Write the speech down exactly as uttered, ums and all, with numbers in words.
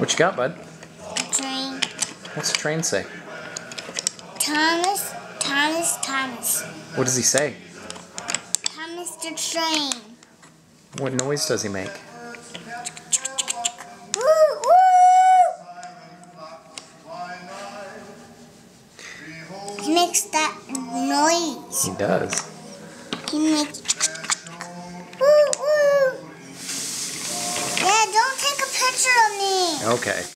What you got, bud? Train. What's the train say? Thomas, Thomas, Thomas. What does he say? Thomas the train. What noise does he make? Woo, woo! He makes that noise. He does. He makes woo, woo. Yeah, don't take a picture of me. Okay.